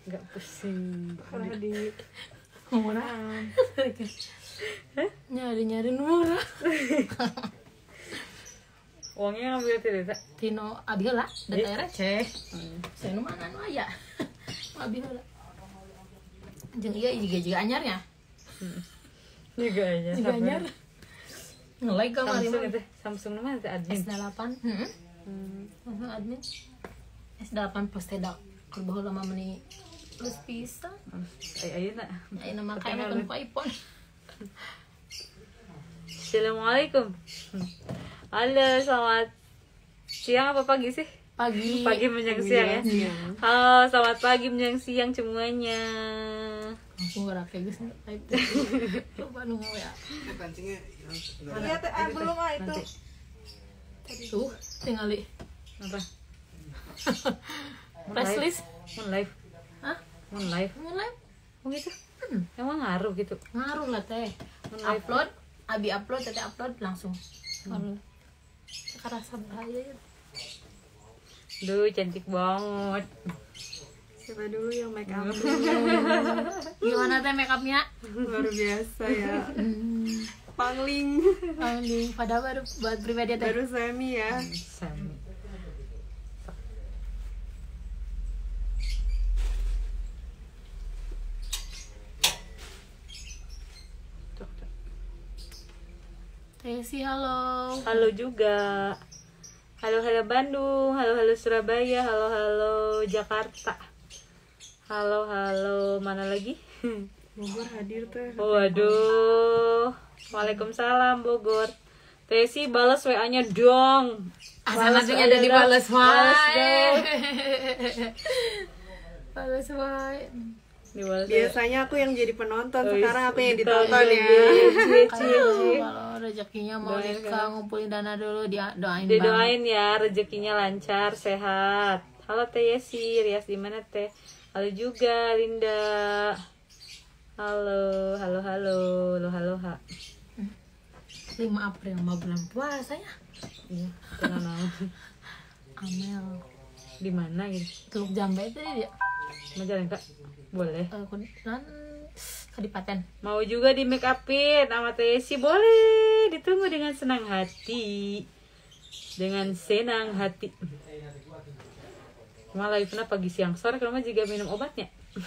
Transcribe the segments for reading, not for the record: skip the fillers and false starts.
Enggak pusing. Pernah di murah. Nyari murah. Uangnya ngambil tidak? Tino abiola dan airnya ceh. Saya nu mana nu aya. Abiola. Jeung ieu juga anyarnya. Juga aja. Juga anyar. Nge-like kamari Samsung mah. itu, Samsung mana itu admin? S8. Samsung admin. S8 postedak. Keur baheula mah meuni geus pisan. Ayeuna. Ayeuna mah kayak makan ku iPhone. Assalamualaikum. Halo, selamat siang apa pagi sih? Pagi Menjelang siang ya. Halo, selamat pagi menjelang siang semuanya. langsung gerak kayak gitu type. Coba nu ngawe ya. pancingnya iya teh belum itu Tuh, tinggali. Apa? Press list. Mun live. Hah? Mun live. Mulai Oh gitu. Emang ngaruh gitu. ngaruh lah teh. Upload, abi upload, tete upload langsung. Ngaruh. Kerasa bahaya ya. Duh, cantik banget. siapa dulu yang make up Gimana teh make upnya? luar biasa ya pangling Paling pada baru buat pribadi teh. baru semi ya Sami. Tesi halo. Halo juga. Halo Bandung, halo Surabaya, halo Jakarta. Halo mana lagi? Bogor hadir teh Waduh. Waalaikumsalam Bogor. Tesi balas WA-nya dong. Asal Balas langsung ada WA-nya dibales dong. Balas wae. dong. Balas wae. Dibalas biasanya aku yang jadi penonton Oh, sekarang aku yang betul, ditonton ya Kalau rezekinya mau nikah ngumpulin dana dulu doain Didoain ya rezekinya lancar, sehat. Halo Teh Yesi, Rias di mana Teh? Halo juga Linda. Halo. Ha. 5 April mau bulan puasa ya. Iya, tenang. Amel Di mana gitu? Teluk Jambe itu dia. Mau jalan Kak? Boleh. Kunan Kadipaten. Mau juga di make upin sama Teh Yesi? Boleh. Ditunggu dengan senang hati. Dengan senang hati. Malah itu pagi siang sore kalau mah juga minum obatnya.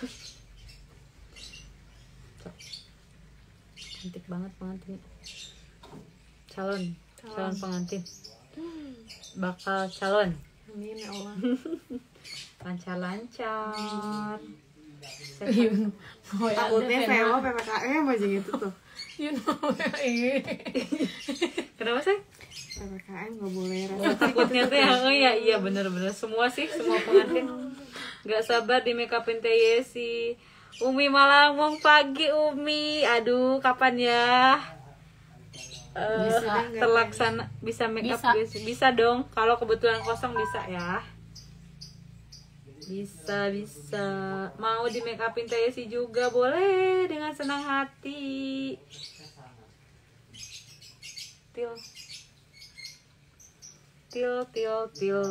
Cantik banget pengantinnya. Calon pengantin. Bakal calon. amin ya Allah Lancar. takutnya VO PPKM aja gitu tuh Kenapa sih? PPKM nggak boleh Takutnya tuh ya, iya bener-bener semua pengantin nggak sabar di make upin Teh Yesi. Umi Malamong pagi Umi, aduh kapan ya terlaksana bisa make up bisa dong kalau kebetulan kosong bisa ya. Bisa mau di make upin Teh Yesi juga boleh dengan senang hati. Til.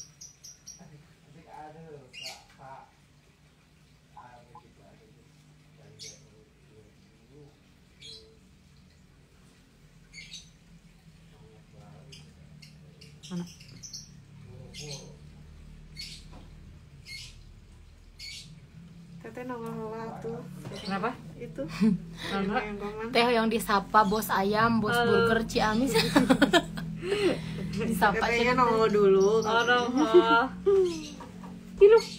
Mana? teteh nongol tuh Kenapa? itu Nongol? yang komen Teh yang disapa bos ayam, bos burger Ciamis. Disapa katanya nongol dulu Orang Kiluk.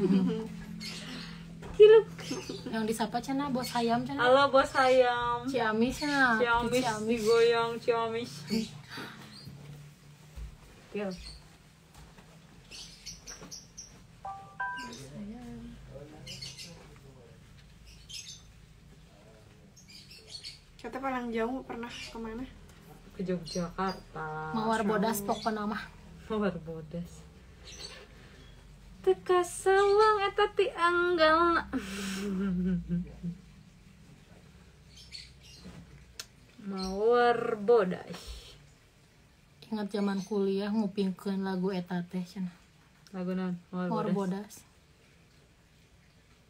yang disapa cina bos ayam cina. Halo bos ayam. Ciamis nya. Ciamis digoyang Ciamis. Til. katanya paling jauh pernah kemana Ke Yogyakarta. Mawar bodas pokoknya mah. Mawar bodas. Teka sawang eta ti anggalna. Mawar bodas. Ingat zaman kuliah ngupingkeun lagu eta teh cenah. Lagu naon? Mawar bodas.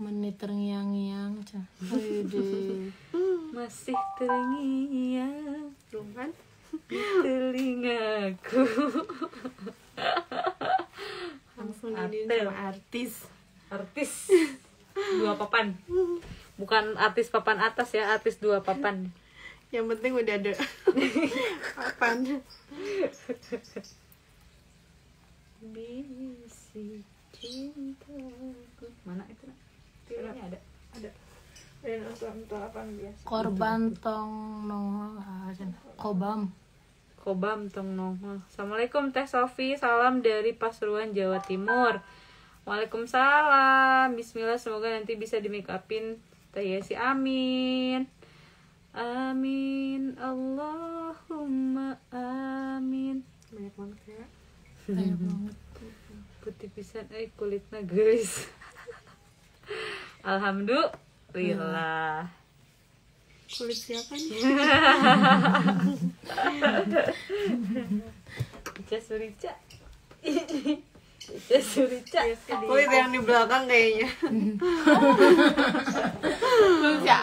menit terngiang-ngiang cah. Wede. Masih terngiang Belum kan? di telingaku. Langsung ini Atel. sama artis. Artis 2 papan. Bukan artis papan atas ya, artis 2 papan. Yang penting udah ada apaan. Bisi cintaku. Mana itu? Nak? Filmnya ada. Ada. Dan untuk apaan biasa. Korban tong nongol kobam. Kobam tong nongol. Assalamualaikum Teh Sofi, salam dari Pasuruan, Jawa Timur. Waalaikumsalam. Bismillah, semoga nanti bisa di make upin Teh Yesi, amin. Amin. Allahumma amin. Banyak banget ya. Banyak banget. Putih pisan kulitna geus. Alhamdulillah. Kulit siapa nih? Ica Surica. Ica Surica. Kulit yang di belakang kayaknya. Ya,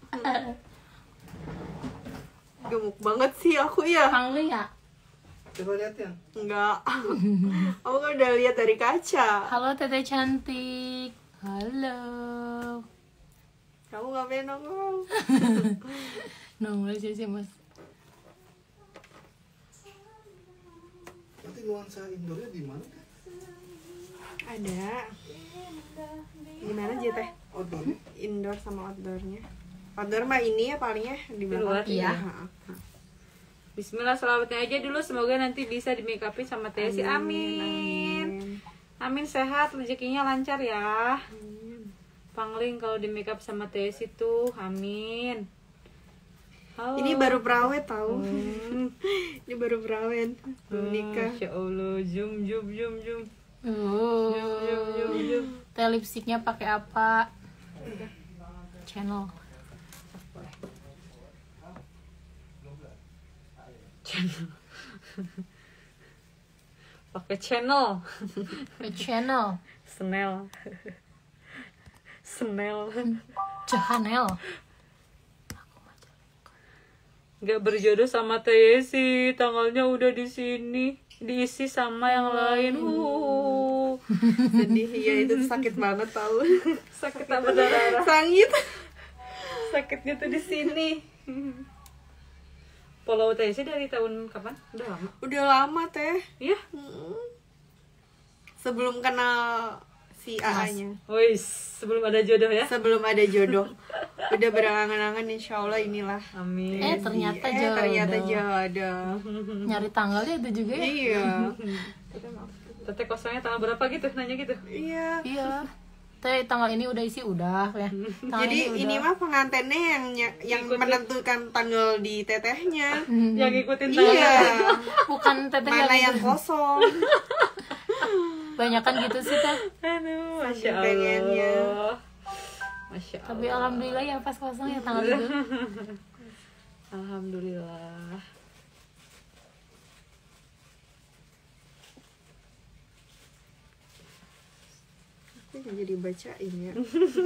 Gemuk banget sih aku ya. Kang ya. Coba liatin. Enggak. Aku kan udah lihat dari kaca. Halo Teteh cantik. Halo. Kamu ngapain nongol? Nongol sih Mas. Nanti nuansa indoornya di mana? Ada. Gimana aja teh? Outdoornya? Indoor sama outdoornya. Outdoor mah ini ya palingnya di luar, belakang. iya. Ha-ha. Bismillah, selawatnya aja dulu, semoga nanti bisa di make upin sama Teh Yesi, amin. Amin, sehat, rezekinya lancar ya. Pangling kalau di make up sama Teh Yesi tuh, amin. Halo. Ini baru perawet tahu. Hmm. Ini baru perawet. Belum nikah. Masya Allah, zoom. Oh. Zoom. Teh lipstiknya pakai apa? Channel. Pakai channel. Channel. Snell. Channel. Gak berjodoh sama Teh Yesi, tanggalnya udah di sini, diisi sama yang lain. Sedih ya, itu sakit banget tahu. Sakit apa darah? Sangit. Sakitnya tuh di sini. Follow Teh Yesi dari tahun kapan? Udah lama. Udah lama teh. Iya. Sebelum kenal si AA-nya. Wis, sebelum ada jodoh ya. Sebelum ada jodoh. Udah berangan-angan insya Allah inilah. Amin. Ternyata jodoh. Ternyata jodoh. Nyari tanggalnya itu juga ya. Iya. Teteh kosongnya tanggal berapa gitu? Nanya gitu. Iya. Iya. Teh tanggal ini udah isi udah ya. Tanggal Jadi ini udah. mah pengantinnya yang Ikutin. menentukan tanggal di tetehnya. Yang ngikutin tanggal. Iya. Bukan teteh Mana yang kosong? banyakan gitu sih teh. Aduh, Masya Saking pengennya. Allah. Masya Allah. Tapi alhamdulillah ya pas kosong ya tanggal itu. Alhamdulillah. Aku jadi bacain ya.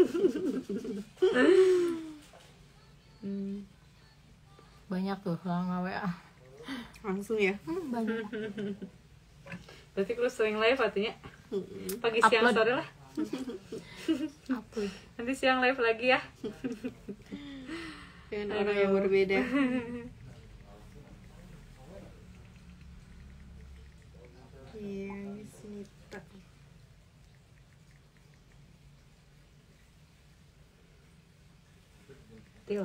Banyak tuh kalau WA. Langsung ya. Banyak. Berarti lu sering live artinya? Pagi, siang, Upload. sore lah. Upload. Nanti siang live lagi ya. Dengan orang yang berbeda. Iya, Smita. Til.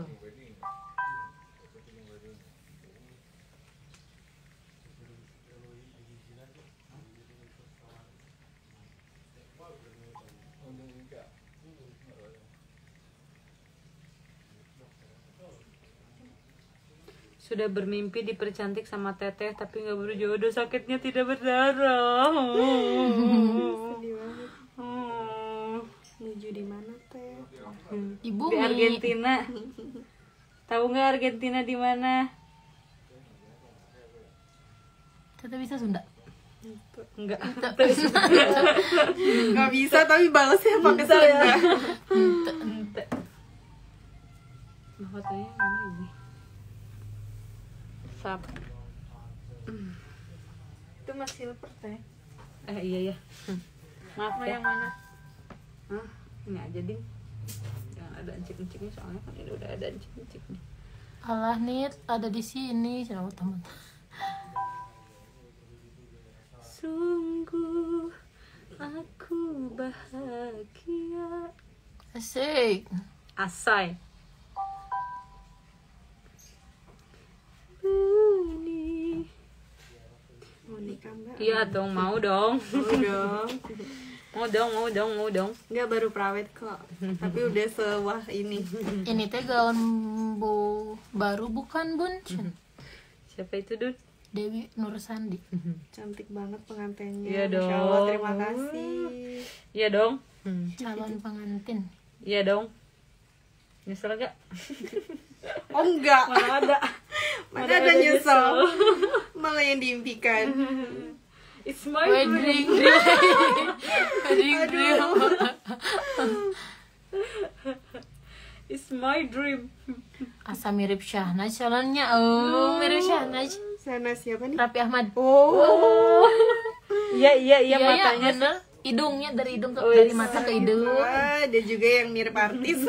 Sudah bermimpi dipercantik sama teteh tapi nggak berjodoh, sakitnya tidak berdarah. Sedih banget. Menuju di mana teh? Di Di bumi. Argentina. Tahu nggak Argentina di mana? Teteh bisa Sunda. Enggak. Nggak bisa tapi balasnya pakai Sunda. Ente. Mahkotanya mana ini? Sap. Itu Mas Silver teh. Iya ya. Maaf Mau ya. yang mana? Hah, ini aja ding. Jangan ada encik-enciknya soalnya kan ini udah ada encik-enciknya. Alah nih ada di sini sama teman. Sungguh aku bahagia. Asik. Asai. Bunyi. Mau nikah Mbak? Iya dong, mau dong. Mau dong. Mau dong. Enggak baru prawet kok. Tapi udah sewah ini. Ini teh gaun baru bukan Bun? Siapa itu, Dun? Dewi Nur Sandi. Cantik banget pengantinnya. Iya Masya dong. Allah, terima kasih. Iya dong. Calon pengantin. Iya dong. Nyesel gak? Oh enggak. Mana ada? Mana ada nyesel. Malah yang diimpikan. It's my Wedding dream. dream. Wedding dream. It's my dream. Asa mirip Syahnaz calonnya. Oh, mirip Syahnaz. Sana siapa nih? Raffi Ahmad. Oh. Iya matanya. bener. Hidungnya dari hidung ke dari mata ke hidung. Wah, ada juga yang mirip artis.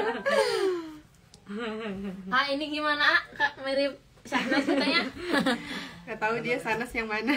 Ah, ini gimana, Kak? Mirip Syahnaz katanya. Gak tahu dia Sanas yang mana.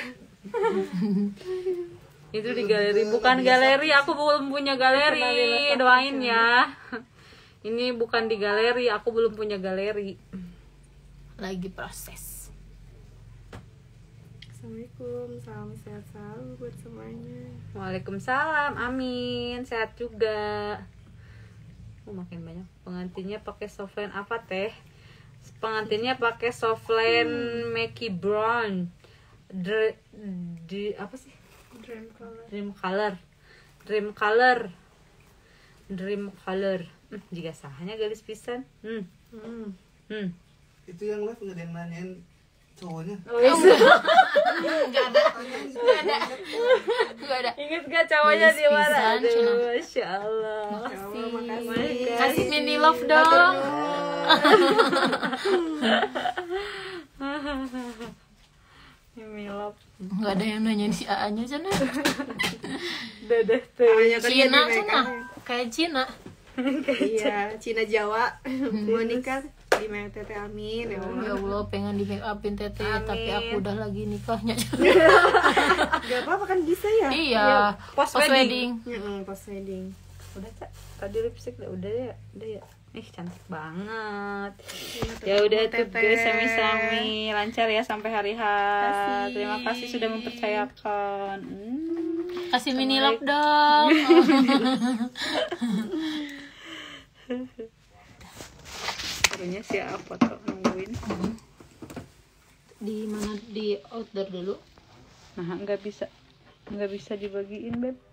Itu di galeri, bukan galeri. Aku belum punya galeri. Doain ya. Ini bukan di galeri, aku belum punya galeri. Lagi proses. Assalamualaikum, salam sehat selalu buat semuanya. Waalaikumsalam, amin. Sehat juga. Makin banyak. Pengantinnya pakai softline apa teh? Pengantinnya pakai softline Mackie Brown. Apa sih? Dream color. Jika sahanya garis pisan. Itu yang live nggak ada yang nanyain cowoknya. Enggak ada. Ingat gak cowoknya di mana? Garis pisan, Aduh, Masya Allah. Makasih. Kasih mini love dong. Milop. Enggak ada yang nanyain si A-nya sana. Dadah tuh. Hanya kan Cina jadi sana. mereka. Kayak Cina. Iya, Cina Jawa. Mau nikah di Tete amin ya Allah. Ya Allah, pengen di make upin Tete, tapi aku udah lagi nikahnya. Gak apa-apa kan bisa ya? Iya, Post post wedding. Post wedding. Udah Cak, tadi lipstick udah ya. Cantik banget. Ya udah tuh guys, sami-sami lancar ya sampai hari H. Terima kasih sudah mempercayakan. Kasih mini love dong. Serunya siapa tuh nungguin? Di mana, di outdoor dulu? Nah, nggak bisa dibagiin, Beb.